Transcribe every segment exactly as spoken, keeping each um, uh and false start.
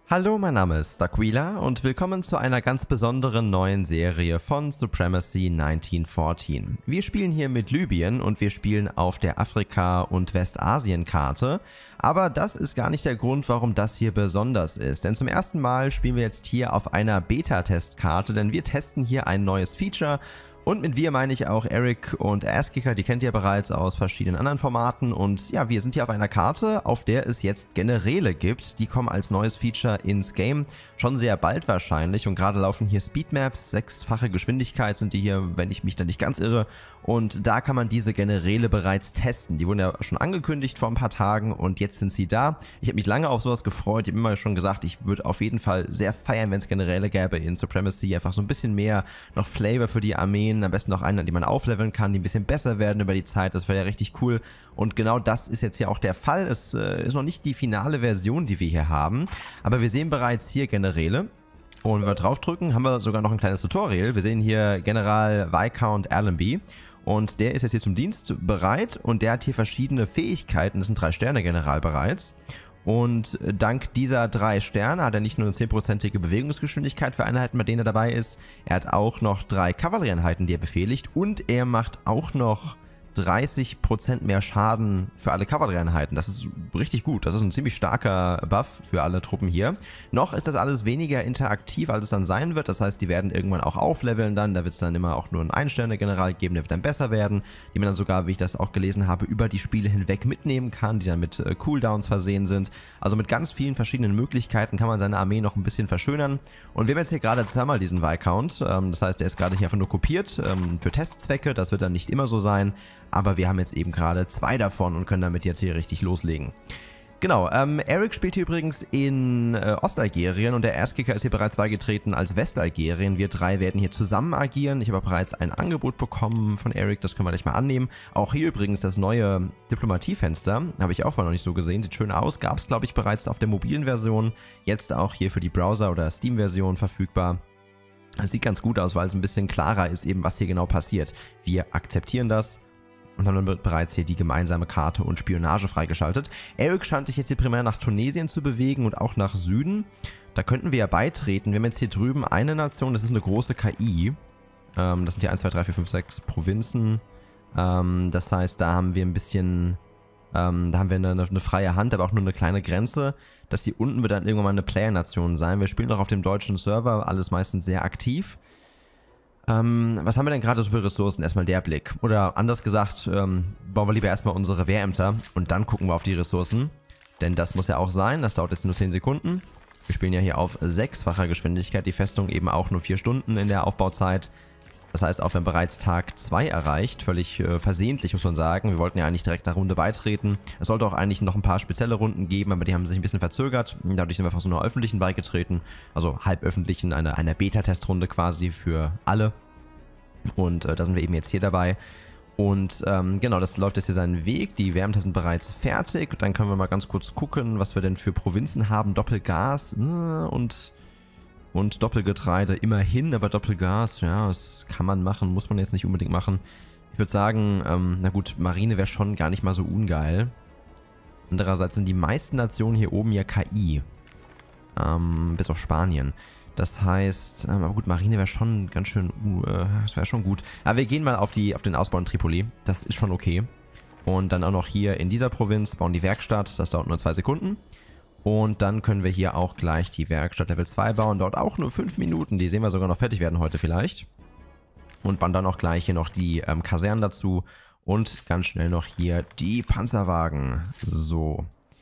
Hallo, mein Name ist Aquila und willkommen zu einer ganz besonderen neuen Serie von Supremacy neunzehnhundertvierzehn. Wir spielen hier mit Libyen und wir spielen auf der Afrika- und Westasien-Karte. Aber das ist gar nicht der Grund, warum das hier besonders ist. Denn zum ersten Mal spielen wir jetzt hier auf einer Beta-Testkarte, denn wir testen hier ein neues Feature. Und mit wir meine ich auch Eric und Asskicker, die kennt ihr bereits aus verschiedenen anderen Formaten. Und ja, wir sind hier auf einer Karte, auf der es jetzt Generäle gibt. Die kommen als neues Feature ins Game, schon sehr bald wahrscheinlich. Und gerade laufen hier Speedmaps, sechsfache Geschwindigkeit sind die hier, wenn ich mich da nicht ganz irre. Und da kann man diese Generäle bereits testen. Die wurden ja schon angekündigt vor ein paar Tagen und jetzt sind sie da. Ich habe mich lange auf sowas gefreut. Ich habe immer schon gesagt, ich würde auf jeden Fall sehr feiern, wenn es Generäle gäbe in Supremacy. Einfach so ein bisschen mehr noch Flavor für die Armeen. Am besten noch einen, die man aufleveln kann, die ein bisschen besser werden über die Zeit. Das wäre ja richtig cool. Und genau das ist jetzt hier auch der Fall. Es äh, ist noch nicht die finale Version, die wir hier haben. Aber wir sehen bereits hier Generäle. Und wenn wir draufdrücken, haben wir sogar noch ein kleines Tutorial. Wir sehen hier General Viscount Allenby. Und der ist jetzt hier zum Dienst bereit. Und der hat hier verschiedene Fähigkeiten. Das sind drei Sterne-General bereits. Und dank dieser drei Sterne hat er nicht nur eine zehnprozentige Bewegungsgeschwindigkeit für Einheiten, bei denen er dabei ist. Er hat auch noch drei Kavallerieeinheiten, die er befehligt. Und er macht auch noch dreißig Prozent mehr Schaden für alle Kavallerieeinheiten. Das ist richtig gut. Das ist ein ziemlich starker Buff für alle Truppen hier. Noch ist das alles weniger interaktiv, als es dann sein wird. Das heißt, die werden irgendwann auch aufleveln dann. Da wird es dann immer auch nur einen Ein-Sterne-General geben, der wird dann besser werden. Die man dann sogar, wie ich das auch gelesen habe, über die Spiele hinweg mitnehmen kann, die dann mit äh, Cooldowns versehen sind. Also mit ganz vielen verschiedenen Möglichkeiten kann man seine Armee noch ein bisschen verschönern. Und wir haben jetzt hier gerade zweimal diesen Viscount. Ähm, das heißt, der ist gerade hier einfach nur kopiert ähm, für Testzwecke. Das wird dann nicht immer so sein. Aber wir haben jetzt eben gerade zwei davon und können damit jetzt hier richtig loslegen. Genau, ähm, Eric spielt hier übrigens in äh, Ostalgerien und der Asskicker ist hier bereits beigetreten als Westalgerien. Wir drei werden hier zusammen agieren. Ich habe bereits ein Angebot bekommen von Eric, das können wir gleich mal annehmen. Auch hier übrigens das neue Diplomatiefenster, habe ich auch vorher noch nicht so gesehen. Sieht schön aus, gab es glaube ich bereits auf der mobilen Version. Jetzt auch hier für die Browser- oder Steam-Version verfügbar. Es sieht ganz gut aus, weil es ein bisschen klarer ist eben, was hier genau passiert. Wir akzeptieren das. Und dann wird bereits hier die gemeinsame Karte und Spionage freigeschaltet. Eric scheint sich jetzt hier primär nach Tunesien zu bewegen und auch nach Süden. Da könnten wir ja beitreten. Wir haben jetzt hier drüben eine Nation, das ist eine große K I. Ähm, das sind hier eins, zwei, drei, vier, fünf, sechs Provinzen. Ähm, das heißt, da haben wir ein bisschen, ähm, da haben wir eine, eine freie Hand, aber auch nur eine kleine Grenze. Das hier unten wird dann irgendwann mal eine Player-Nation sein. Wir spielen noch auf dem deutschen Server, alles meistens sehr aktiv. Ähm, was haben wir denn gerade so für Ressourcen? Erstmal der Blick. Oder anders gesagt, ähm, bauen wir lieber erstmal unsere Wehrämter und dann gucken wir auf die Ressourcen. Denn das muss ja auch sein, das dauert jetzt nur zehn Sekunden. Wir spielen ja hier auf sechsfacher Geschwindigkeit, die Festung eben auch nur vier Stunden in der Aufbauzeit. Das heißt, auch wenn bereits Tag zwei erreicht, völlig äh, versehentlich muss man sagen, wir wollten ja eigentlich direkt nach Runde beitreten. Es sollte auch eigentlich noch ein paar spezielle Runden geben, aber die haben sich ein bisschen verzögert. Dadurch sind wir einfach so einer öffentlichen beigetreten, also halböffentlichen, einer, einer Beta-Testrunde quasi für alle. Und äh, da sind wir eben jetzt hier dabei. Und ähm, genau, das läuft jetzt hier seinen Weg. Die Wärmter sind bereits fertig. Dann können wir mal ganz kurz gucken, was wir denn für Provinzen haben. Doppelgas äh, und... Und Doppelgetreide immerhin, aber Doppelgas, ja, das kann man machen, muss man jetzt nicht unbedingt machen. Ich würde sagen, ähm, na gut, Marine wäre schon gar nicht mal so ungeil. Andererseits sind die meisten Nationen hier oben ja K I. Ähm, bis auf Spanien. Das heißt, ähm, aber gut, Marine wäre schon ganz schön, uh, äh, das wäre schon gut. Aber wir gehen mal auf, die, auf den Ausbau in Tripoli, das ist schon okay. Und dann auch noch hier in dieser Provinz bauen die Werkstatt, das dauert nur zwei Sekunden. Und dann können wir hier auch gleich die Werkstatt Level zwei bauen. Dauert auch nur fünf Minuten. Die sehen wir sogar noch fertig werden heute vielleicht. Und bauen dann auch gleich hier noch die ähm, Kasernen dazu. Und ganz schnell noch hier die Panzerwagen. So.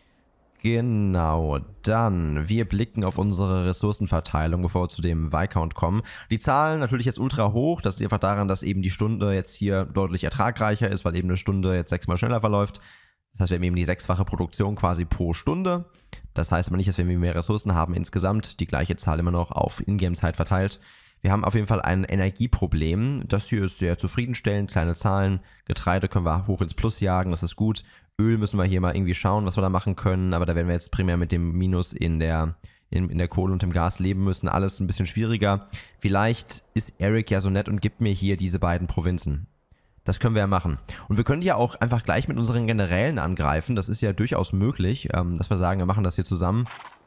Genau. Dann, wir blicken auf unsere Ressourcenverteilung, bevor wir zu dem Viscount kommen. Die Zahlen natürlich jetzt ultra hoch. Das liegt einfach daran, dass eben die Stunde jetzt hier deutlich ertragreicher ist, weil eben eine Stunde jetzt sechsmal schneller verläuft. Das heißt, wir haben eben die sechsfache Produktion quasi pro Stunde. Das heißt aber nicht, dass wir mehr Ressourcen haben insgesamt. Die gleiche Zahl immer noch auf Ingame-Zeit verteilt. Wir haben auf jeden Fall ein Energieproblem. Das hier ist sehr zufriedenstellend. Kleine Zahlen. Getreide können wir hoch ins Plus jagen. Das ist gut. Öl müssen wir hier mal irgendwie schauen, was wir da machen können. Aber da werden wir jetzt primär mit dem Minus in der, in, in der Kohle und dem Gas leben müssen. Alles ein bisschen schwieriger. Vielleicht ist Eric ja so nett und gibt mir hier diese beiden Provinzen. Das können wir ja machen. Und wir können ja auch einfach gleich mit unseren Generälen angreifen. Das ist ja durchaus möglich, ähm, dass wir sagen, wir machen das hier zusammen.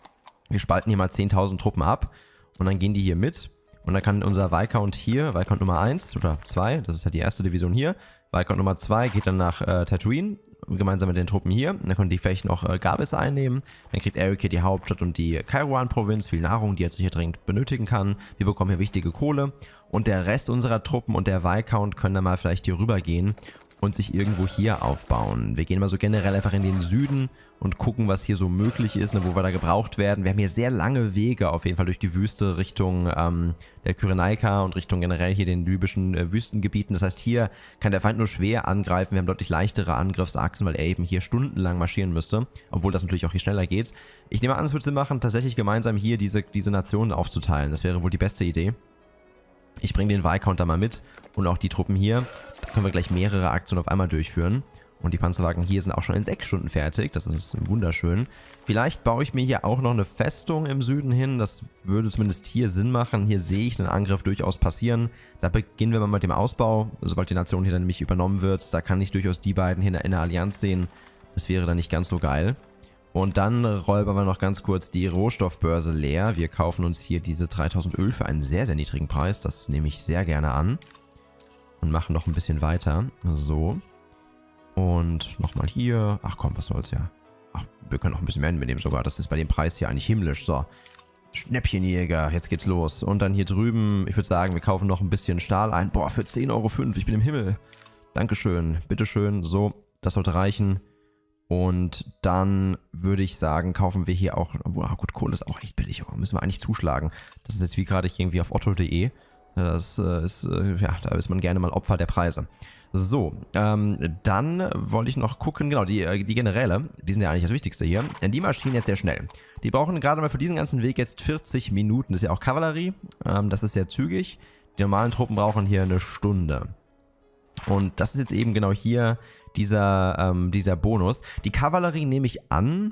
Wir spalten hier mal zehntausend Truppen ab und dann gehen die hier mit. Und dann kann unser Viscount hier, Viscount Nummer eins oder zwei, das ist ja die erste Division hier, Viscount Nummer zwei geht dann nach äh, Tatooine, gemeinsam mit den Truppen hier. Und dann können die vielleicht noch äh, Gabis einnehmen. Dann kriegt Eric hier die Hauptstadt und die Kairouan-Provinz, viel Nahrung, die er sicher dringend benötigen kann. Wir bekommen hier wichtige Kohle. Und der Rest unserer Truppen und der Viscount können dann mal vielleicht hier rüber gehen und sich irgendwo hier aufbauen. Wir gehen mal so generell einfach in den Süden und gucken, was hier so möglich ist, ne, wo wir da gebraucht werden. Wir haben hier sehr lange Wege auf jeden Fall durch die Wüste Richtung ähm, der Kyrenaika und Richtung generell hier den libyschen äh, Wüstengebieten. Das heißt, hier kann der Feind nur schwer angreifen. Wir haben deutlich leichtere Angriffsachsen, weil er eben hier stundenlang marschieren müsste, obwohl das natürlich auch hier schneller geht. Ich nehme an, es würde Sinn machen, tatsächlich gemeinsam hier diese, diese Nationen aufzuteilen. Das wäre wohl die beste Idee. Ich bringe den Viscount da mal mit und auch die Truppen hier. Da können wir gleich mehrere Aktionen auf einmal durchführen. Und die Panzerwagen hier sind auch schon in sechs Stunden fertig. Das ist wunderschön. Vielleicht baue ich mir hier auch noch eine Festung im Süden hin. Das würde zumindest hier Sinn machen. Hier sehe ich einen Angriff durchaus passieren. Da beginnen wir mal mit dem Ausbau. Sobald die Nation hier dann nämlich übernommen wird, da kann ich durchaus die beiden hier in der Allianz sehen. Das wäre dann nicht ganz so geil. Und dann räubern wir noch ganz kurz die Rohstoffbörse leer. Wir kaufen uns hier diese dreitausend Öl für einen sehr, sehr niedrigen Preis. Das nehme ich sehr gerne an. Und machen noch ein bisschen weiter. So. Und nochmal hier. Ach komm, was soll's ja. Ach, wir können noch ein bisschen mehr mitnehmen sogar. Das ist bei dem Preis hier eigentlich himmlisch. So. Schnäppchenjäger. Jetzt geht's los. Und dann hier drüben, ich würde sagen, wir kaufen noch ein bisschen Stahl ein. Boah, für zehn Euro fünf. Ich bin im Himmel. Dankeschön. Bitteschön. So, das sollte reichen. Und dann würde ich sagen, kaufen wir hier auch, oh gut, Kohle ist auch echt billig, aber müssen wir eigentlich zuschlagen. Das ist jetzt wie gerade irgendwie auf otto punkt de. Das äh, ist, äh, ja, da ist man gerne mal Opfer der Preise. So, ähm, dann wollte ich noch gucken, genau, die, die Generäle, die sind ja eigentlich das Wichtigste hier, denn die marschieren jetzt sehr schnell. Die brauchen gerade mal für diesen ganzen Weg jetzt vierzig Minuten, das ist ja auch Kavallerie, ähm, das ist sehr zügig. Die normalen Truppen brauchen hier eine Stunde. Und das ist jetzt eben genau hier dieser, ähm, dieser Bonus. Die Kavallerie, nehme ich an,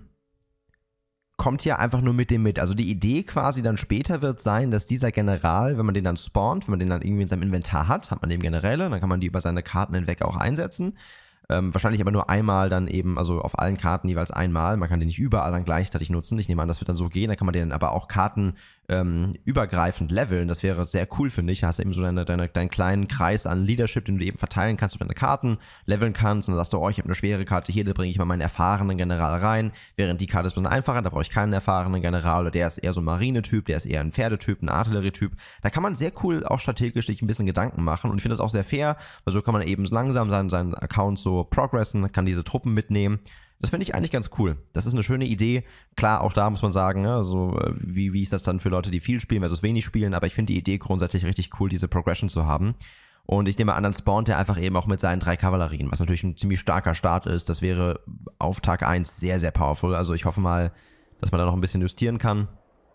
kommt hier einfach nur mit dem mit. Also die Idee quasi dann später wird sein, dass dieser General, wenn man den dann spawnt, wenn man den dann irgendwie in seinem Inventar hat, hat man eben Generäle, dann kann man die über seine Karten hinweg auch einsetzen. Ähm, wahrscheinlich aber nur einmal dann eben, also auf allen Karten jeweils einmal. Man kann den nicht überall dann gleichzeitig nutzen. Ich nehme an, das wird dann so gehen. Da kann man den aber auch Karten ähm, übergreifend leveln. Das wäre sehr cool, finde ich. Da hast du eben so deine, deine, deinen kleinen Kreis an Leadership, den du eben verteilen kannst, du deine Karten leveln kannst. Und dann sagst du, oh, ich habe eine schwere Karte hier, da bringe ich mal meinen erfahrenen General rein. Während die Karte ist ein bisschen einfacher, da brauche ich keinen erfahrenen General. Oder der ist eher so ein Marinetyp, der ist eher ein Pferdetyp, ein Artillerietyp. Da kann man sehr cool auch strategisch sich ein bisschen Gedanken machen. Und ich finde das auch sehr fair, weil so kann man eben langsam seinen, seinen Account so progressen, kann diese Truppen mitnehmen. Das finde ich eigentlich ganz cool. Das ist eine schöne Idee. Klar, auch da muss man sagen, ne, so, wie, wie ist das dann für Leute, die viel spielen versus wenig spielen, aber ich finde die Idee grundsätzlich richtig cool, diese Progression zu haben. Und ich nehme an, dann spawnt er einfach eben auch mit seinen drei Kavallerien, was natürlich ein ziemlich starker Start ist. Das wäre auf Tag eins sehr, sehr powerful. Also ich hoffe mal, dass man da noch ein bisschen justieren kann.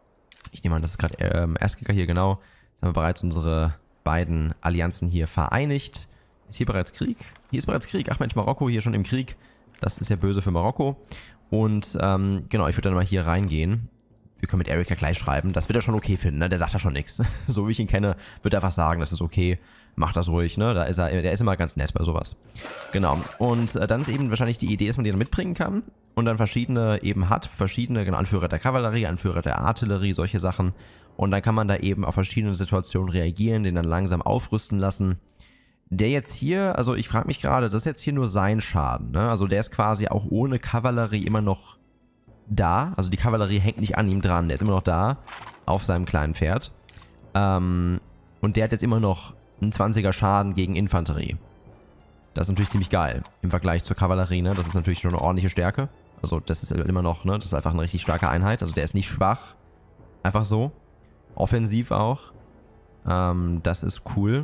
Ich nehme an, das ist gerade ähm, Erstklicker hier, genau. Jetzt haben wir bereits unsere beiden Allianzen hier vereinigt. Ist hier bereits Krieg? Hier ist bereits Krieg. Ach Mensch, Marokko hier schon im Krieg. Das ist ja böse für Marokko. Und ähm, genau, ich würde dann mal hier reingehen. Wir können mit Eric ja gleich schreiben. Das wird er schon okay finden, ne? Der sagt da schon nichts. So wie ich ihn kenne, wird er einfach sagen, das ist okay. Macht das ruhig, ne? Da ist er, der ist immer ganz nett bei sowas. Genau. Und äh, dann ist eben wahrscheinlich die Idee, dass man die dann mitbringen kann. Und dann verschiedene eben hat. Verschiedene, genau, Anführer der Kavallerie, Anführer der Artillerie, solche Sachen. Und dann kann man da eben auf verschiedene Situationen reagieren, den dann langsam aufrüsten lassen. Der jetzt hier, also ich frage mich gerade, das ist jetzt hier nur sein Schaden, ne? Also der ist quasi auch ohne Kavallerie immer noch da. Also die Kavallerie hängt nicht an ihm dran, der ist immer noch da, auf seinem kleinen Pferd. Ähm, und der hat jetzt immer noch einen zwanziger Schaden gegen Infanterie. Das ist natürlich ziemlich geil im Vergleich zur Kavallerie, ne? Das ist natürlich schon eine ordentliche Stärke. Also das ist immer noch, ne? Das ist einfach eine richtig starke Einheit. Also der ist nicht schwach. Einfach so. Offensiv auch. Ähm, das ist cool.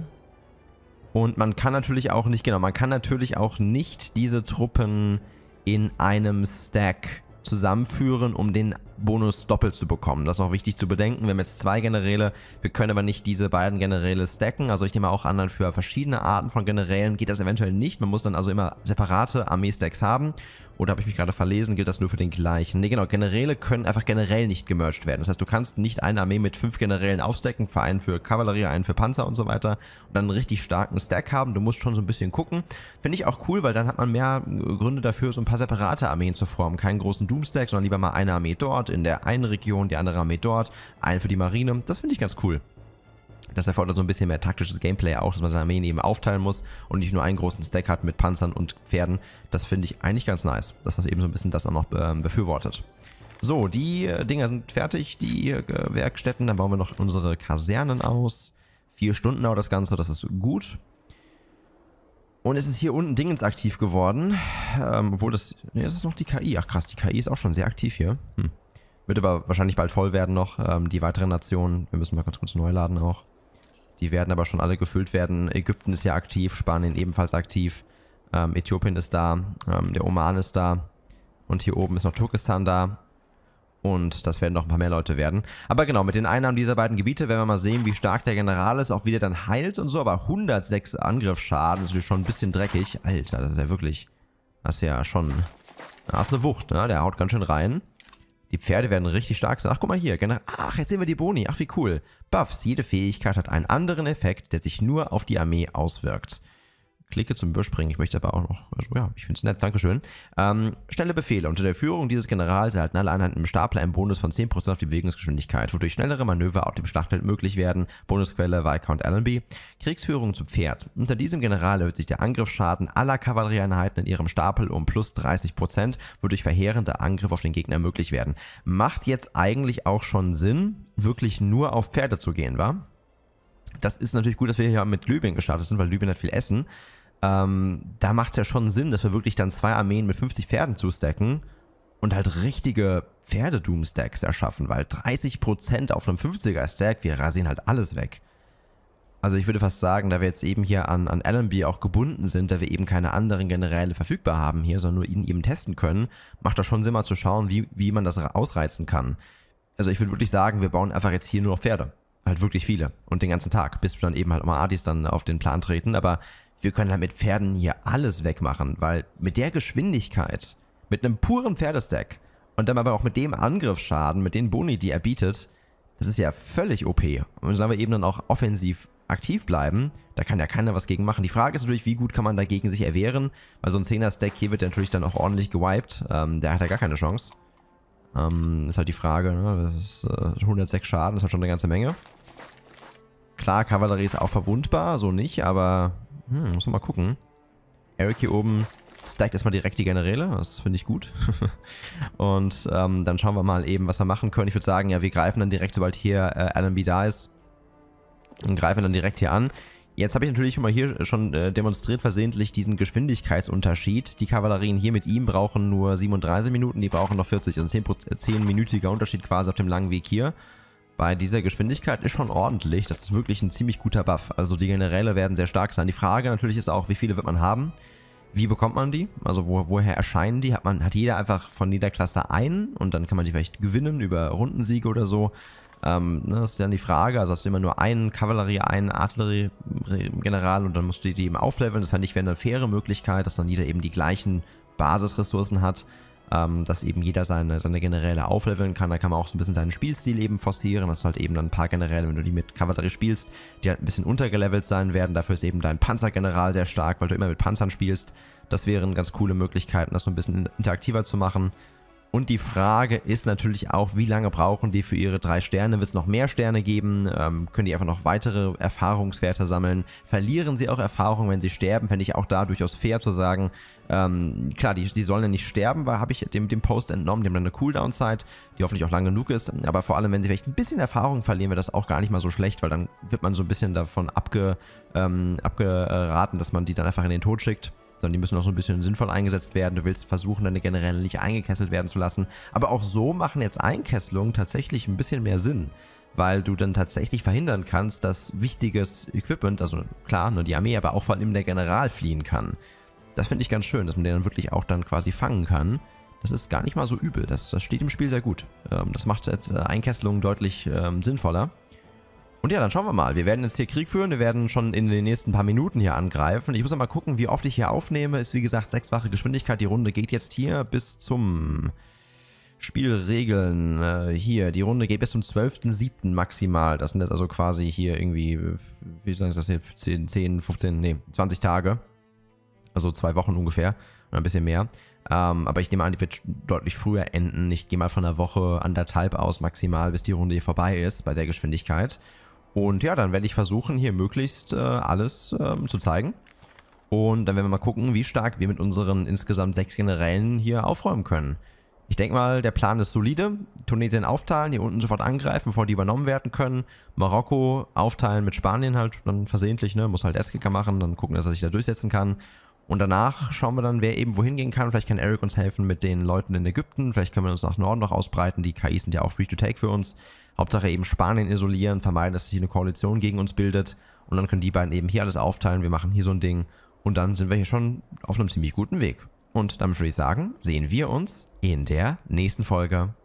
Und man kann natürlich auch nicht, genau, man kann natürlich auch nicht diese Truppen in einem Stack zusammenführen, um den Bonus doppelt zu bekommen. Das ist auch wichtig zu bedenken. Wir haben jetzt zwei Generäle, wir können aber nicht diese beiden Generäle stacken. Also ich nehme auch an, für verschiedene Arten von Generälen geht das eventuell nicht. Man muss dann also immer separate Armee-Stacks haben. Oder habe ich mich gerade verlesen, gilt das nur für den gleichen? Ne, genau, Generäle können einfach generell nicht gemerged werden. Das heißt, du kannst nicht eine Armee mit fünf Generälen aufstacken, für einen für Kavallerie, einen für Panzer und so weiter und dann einen richtig starken Stack haben. Du musst schon so ein bisschen gucken. Finde ich auch cool, weil dann hat man mehr Gründe dafür, so ein paar separate Armeen zu formen. Keinen großen Doom-Stack, sondern lieber mal eine Armee dort, dort in der einen Region, die andere Armee dort, einen für die Marine. Das finde ich ganz cool. Das erfordert so ein bisschen mehr taktisches Gameplay auch, dass man seine Armeen eben aufteilen muss und nicht nur einen großen Stack hat mit Panzern und Pferden. Das finde ich eigentlich ganz nice, dass das eben so ein bisschen das auch noch äh, befürwortet. So, die äh, Dinger sind fertig, die äh, Werkstätten. Dann bauen wir noch unsere Kasernen aus. Vier Stunden dauert das Ganze, das ist gut. Und es ist hier unten Dingens aktiv geworden. Ähm, obwohl das... Ne, das ist noch die K I. Ach krass, die K I ist auch schon sehr aktiv hier. Hm. Wird aber wahrscheinlich bald voll werden noch. Ähm, die weiteren Nationen. Wir müssen mal ganz kurz neu laden auch. Die werden aber schon alle gefüllt werden. Ägypten ist ja aktiv, Spanien ebenfalls aktiv. Ähm, Äthiopien ist da, ähm, der Oman ist da. Und hier oben ist noch Turkestan da. Und das werden noch ein paar mehr Leute werden. Aber genau, mit den Einnahmen dieser beiden Gebiete werden wir mal sehen, wie stark der General ist, auch wie der dann heilt und so. Aber hundertsechs Angriffsschaden ist natürlich schon ein bisschen dreckig. Alter, das ist ja wirklich... Das ist ja schon... Das ist eine Wucht, ne? Der haut ganz schön rein. Die Pferde werden richtig stark sein. Ach, guck mal hier. Ach, jetzt sehen wir die Boni. Ach, wie cool. Buffs. Jede Fähigkeit hat einen anderen Effekt, der sich nur auf die Armee auswirkt. Klicke zum Überspringen. Ich möchte aber auch noch... Also, ja, ich finde es nett. Dankeschön. Ähm, schnelle Befehle. Unter der Führung dieses Generals erhalten alle Einheiten im Stapler einen Bonus von zehn Prozent auf die Bewegungsgeschwindigkeit, wodurch schnellere Manöver auf dem Schlachtfeld möglich werden. Bonusquelle Viscount Allenby. Kriegsführung zu Pferd. Unter diesem General erhöht sich der Angriffsschaden aller Kavallerieeinheiten in ihrem Stapel um plus dreißig Prozent, wodurch verheerende Angriffe auf den Gegner möglich werden. Macht jetzt eigentlich auch schon Sinn, wirklich nur auf Pferde zu gehen, wa? Das ist natürlich gut, dass wir hier mit Libyen gestartet sind, weil Libyen hat viel Essen. Ähm, da macht es ja schon Sinn, dass wir wirklich dann zwei Armeen mit fünfzig Pferden zustacken und halt richtige Pferdedoom-Stacks erschaffen, weil dreißig Prozent auf einem fünfziger-Stack, wir rasieren halt alles weg. Also ich würde fast sagen, da wir jetzt eben hier an, an Allenby auch gebunden sind, da wir eben keine anderen Generäle verfügbar haben hier, sondern nur ihn eben testen können, macht das schon Sinn, mal zu schauen, wie, wie man das ausreizen kann. Also ich würde wirklich sagen, wir bauen einfach jetzt hier nur noch Pferde. Halt wirklich viele. Und den ganzen Tag, bis wir dann eben halt mal Adis dann auf den Plan treten, aber wir können halt mit Pferden hier alles wegmachen, weil mit der Geschwindigkeit, mit einem puren Pferdestack und dann aber auch mit dem Angriffsschaden, mit den Boni, die er bietet, das ist ja völlig O P. Und solange wir eben dann auch offensiv aktiv bleiben, da kann ja keiner was gegen machen. Die Frage ist natürlich, wie gut kann man dagegen sich erwehren, weil so ein zehner-Stack hier wird ja natürlich dann auch ordentlich gewiped. Ähm, der hat ja gar keine Chance. Ähm, ist halt die Frage, ne? Das ist äh, hundertsechs Schaden, das ist halt schon eine ganze Menge. Klar, Kavallerie ist auch verwundbar, so nicht, aber... Hm, muss man mal gucken. Eric hier oben stackt erstmal direkt die Generäle, das finde ich gut. Und ähm, dann schauen wir mal eben, was wir machen können. Ich würde sagen, ja, wir greifen dann direkt, sobald hier äh, Allenby da ist, und greifen dann direkt hier an. Jetzt habe ich natürlich schon mal hier schon äh, demonstriert versehentlich diesen Geschwindigkeitsunterschied. Die Kavallerien hier mit ihm brauchen nur siebenunddreißig Minuten, die brauchen noch vierzig, also zehn-minütiger Unterschied quasi auf dem langen Weg hier. Bei dieser Geschwindigkeit ist schon ordentlich, das ist wirklich ein ziemlich guter Buff. Also die Generäle werden sehr stark sein. Die Frage natürlich ist auch, wie viele wird man haben? Wie bekommt man die? Also wo, woher erscheinen die? Hat, man, hat jeder einfach von jeder Klasse einen und dann kann man die vielleicht gewinnen über Rundensiege oder so. Ähm, ne, das ist dann die Frage, also hast du immer nur einen Kavallerie, einen Artilleriegeneral und dann musst du die eben aufleveln. Das fände ich wäre eine faire Möglichkeit, dass dann jeder eben die gleichen Basisressourcen hat. Ähm, dass eben jeder seine, seine Generäle aufleveln kann. Da kann man auch so ein bisschen seinen Spielstil eben forcieren, dass du halt eben dann ein paar Generäle, wenn du die mit Kavallerie spielst, die halt ein bisschen untergelevelt sein werden. Dafür ist eben dein Panzergeneral sehr stark, weil du immer mit Panzern spielst. Das wären ganz coole Möglichkeiten, das so ein bisschen interaktiver zu machen. Und die Frage ist natürlich auch, wie lange brauchen die für ihre drei Sterne? Wird es noch mehr Sterne geben? Ähm, können die einfach noch weitere Erfahrungswerte sammeln? Verlieren sie auch Erfahrung, wenn sie sterben? Fände ich auch da durchaus fair zu sagen, ähm, klar, die, die sollen ja nicht sterben, weil habe ich dem, dem Post entnommen, die haben dann eine Cooldown-Zeit, die hoffentlich auch lang genug ist. Aber vor allem, wenn sie vielleicht ein bisschen Erfahrung verlieren, wäre das auch gar nicht mal so schlecht, weil dann wird man so ein bisschen davon abge, ähm, abgeraten, dass man die dann einfach in den Tod schickt. Sondern die müssen auch so ein bisschen sinnvoll eingesetzt werden. Du willst versuchen, deine Generäle nicht eingekesselt werden zu lassen. Aber auch so machen jetzt Einkesselungen tatsächlich ein bisschen mehr Sinn. Weil du dann tatsächlich verhindern kannst, dass wichtiges Equipment, also klar, nur die Armee, aber auch vor allem der General fliehen kann. Das finde ich ganz schön, dass man den dann wirklich auch dann quasi fangen kann. Das ist gar nicht mal so übel. Das, das steht im Spiel sehr gut. Ähm, das macht jetzt Einkesselungen deutlich ähm, sinnvoller. Und ja, dann schauen wir mal. Wir werden jetzt hier Krieg führen. Wir werden schon in den nächsten paar Minuten hier angreifen. Ich muss mal gucken, wie oft ich hier aufnehme. Ist wie gesagt sechsfache Geschwindigkeit. Die Runde geht jetzt hier bis zum Spielregeln. Äh, hier, die Runde geht bis zum zwölften siebten maximal. Das sind jetzt also quasi hier irgendwie, wie sagen Sie das hier, zehn, zehn, fünfzehn, nee, zwanzig Tage. Also zwei Wochen ungefähr. Oder ein bisschen mehr. Ähm, aber ich nehme an, die wird deutlich früher enden. Ich gehe mal von einer Woche, anderthalb aus maximal, bis die Runde hier vorbei ist bei der Geschwindigkeit. Und ja, dann werde ich versuchen, hier möglichst äh, alles ähm, zu zeigen. Und dann werden wir mal gucken, wie stark wir mit unseren insgesamt sechs Generälen hier aufräumen können. Ich denke mal, der Plan ist solide. Tunesien aufteilen, hier unten sofort angreifen, bevor die übernommen werden können. Marokko aufteilen mit Spanien halt dann versehentlich, ne? Muss halt Eskika machen, dann gucken, dass er sich da durchsetzen kann. Und danach schauen wir dann, wer eben wohin gehen kann. Vielleicht kann Eric uns helfen mit den Leuten in Ägypten. Vielleicht können wir uns nach Norden noch ausbreiten. Die K Is sind ja auch free to take für uns. Hauptsache eben Spanien isolieren, vermeiden, dass sich eine Koalition gegen uns bildet. Und dann können die beiden eben hier alles aufteilen. Wir machen hier so ein Ding. Und dann sind wir hier schon auf einem ziemlich guten Weg. Und damit würde ich sagen, sehen wir uns in der nächsten Folge.